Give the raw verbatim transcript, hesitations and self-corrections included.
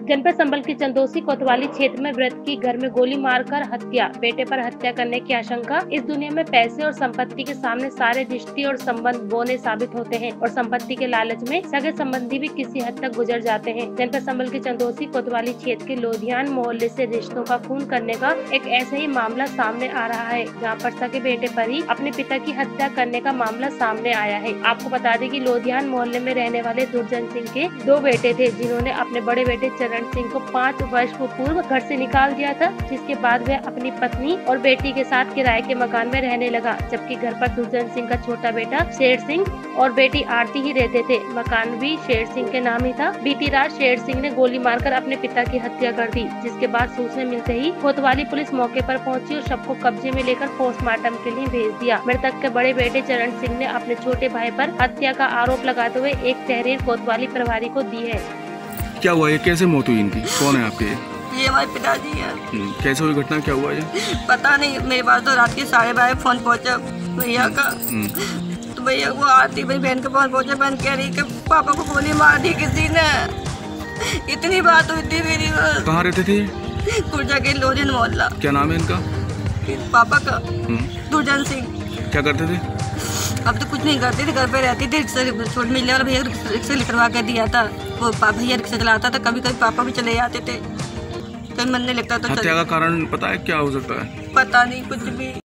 जनपद संबल की चंदोसी कोतवाली क्षेत्र में व्रत की घर में गोली मारकर हत्या, बेटे पर हत्या करने की आशंका। इस दुनिया में पैसे और संपत्ति के सामने सारे रिश्ते और संबंध बोने साबित होते हैं और संपत्ति के लालच में सगे संबंधी भी किसी हद तक गुजर जाते हैं। जनपद संबल की चंदोसी कोतवाली क्षेत्र के लोधियान मोहल्ले से रिश्तों का खून करने का एक ऐसा ही मामला सामने आ रहा है, जहाँ पर सगे बेटे पर ही अपने पिता की हत्या करने का मामला सामने आया है। आपको बता दें कि लोधियान मोहल्ले में रहने वाले दुर्जन सिंह के दो बेटे थे, जिन्होंने अपने बड़े बेटे चरण सिंह को पाँच वर्ष पूर्व घर से निकाल दिया था, जिसके बाद वह अपनी पत्नी और बेटी के साथ किराए के मकान में रहने लगा, जबकि घर पर दुर्जन सिंह का छोटा बेटा शेर सिंह और बेटी आरती ही रहते थे। मकान भी शेर सिंह के नाम ही था। बीती रात शेर सिंह ने गोली मारकर अपने पिता की हत्या कर दी, जिसके बाद सूचना मिलते ही कोतवाली पुलिस मौके पर पहुंची और शव को कब्जे में लेकर पोस्टमार्टम के लिए भेज दिया। मृतक के बड़े बेटे चरण सिंह ने अपने छोटे भाई पर हत्या का आरोप लगाते हुए एक तहरीर कोतवाली प्रभारी को दी है। क्या हुआ, ये कैसे मौत हुई इनकी? कौन है आपके? ये हमारे पिताजी है। कैसे हुई घटना, क्या हुआ ये? पता नहीं, मेरे पास तो रात के साढ़े बारह फोन पहुंचा भैया का, तो भैया वो आती मेरी बहन के पास पहुंचा, बहन कह रही कि पापा को गोली मार दी किसी ने। इतनी बात हुई थी मेरी। कहाँ रहते थे? कुर्जा के लोजन मोहल्ला। क्या नाम है इनका? पापा का दुर्जन सिंह। क्या करते थे? अब तो कुछ नहीं करते थे, घर पे रहती थी। रिक्शा छोड़ मिलने वाला भैया रिक्शा लिखवा के दिया था, वो भैया रिक्शा चलाता था। कभी कभी पापा भी चले जाते थे, कभी मन नहीं लगता था। हत्या का कारण पता है क्या हो सकता है? पता नहीं कुछ भी।